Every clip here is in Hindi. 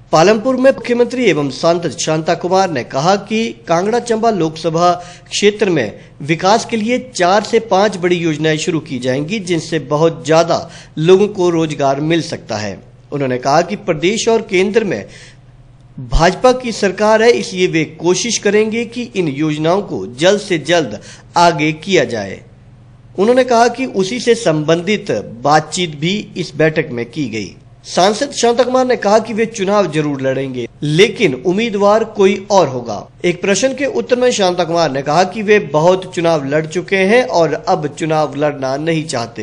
पालमपुर में मुख्यमंत्री एवं सांसद शांता कुमार ने कहा कि कांगड़ा चंबा लोकसभा क्षेत्र में विकास के लिए 4 से 5 बड़ी योजनाएं शुरू की जाएंगी, जिनसे बहुत ज्यादा लोगों को रोजगार मिल सकता है। उन्होंने कहा कि प्रदेश और केंद्र में भाजपा की सरकार है, इसलिए वे कोशिश करेंगे कि इन योजनाओं को जल्द से जल्द आगे किया जाए। उन्होंने कहा कि उसी से संबंधित बातचीत भी इस बैठक में की गई। सांसद शांता कुमार ने कहा कि वे चुनाव जरूर लड़ेंगे, लेकिन उम्मीदवार कोई और होगा। एक प्रश्न के उत्तर में शांता कुमार ने कहा कि वे बहुत चुनाव लड़ चुके हैं और अब चुनाव लड़ना नहीं चाहते।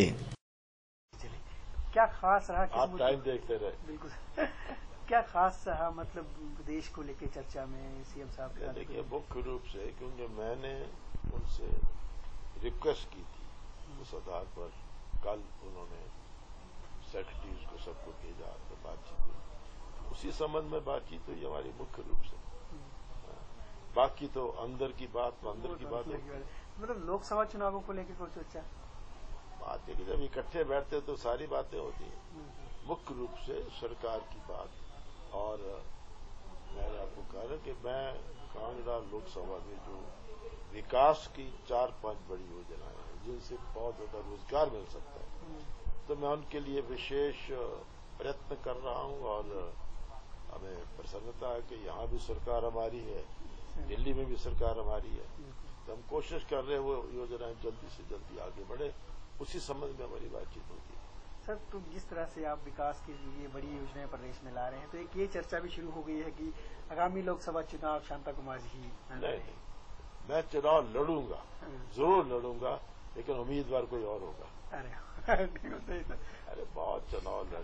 क्या खास रहा? आप टाइम देखते रहे। बिल्कुल। क्या खास रहा, मतलब प्रदेश को लेकर चर्चा में सीएम साहब का? देखिए, मुख्य रूप से क्योंकि मैंने उनसे रिक्वेस्ट की थी, उस आधार पर कल उन्होंने सेक्रेटरीज को सबको भेजा तो बातचीत हुई, उसी संबंध में बातचीत हुई हमारी मुख्य रूप से। बाकी तो अंदर की बात होगी। मतलब लोकसभा चुनावों को लेकर कोई चर्चा? बात है कि जब इकट्ठे बैठते तो सारी बातें होती हैं। मुख्य रूप से सरकार की बात। और मैंने आपको कहा कि मैं कांगड़ा लोकसभा में जो विकास की 4-5 बड़ी योजनाएं हैं जिनसे बहुत ज्यादा रोजगार मिल सकता है, तो मैं उनके लिए विशेष प्रयत्न कर रहा हूं। और हमें प्रसन्नता है कि यहाँ भी सरकार हमारी है, दिल्ली में भी सरकार हमारी है, तो हम कोशिश कर रहे हैं वो योजनाएं जल्दी से जल्दी आगे बढ़े। उसी संबंध में हमारी बातचीत होगी। सर, तो जिस तरह से आप विकास के लिए बड़ी योजनाएं प्रदेश में ला रहे हैं, तो एक ये चर्चा भी शुरू हो गई है कि आगामी लोकसभा चुनाव शांता कुमार जी नहीं, मैं चुनाव लड़ूंगा, जरूर लड़ूंगा, लेकिन उम्मीदवार कोई और होगा। अरे बहुत चुनाव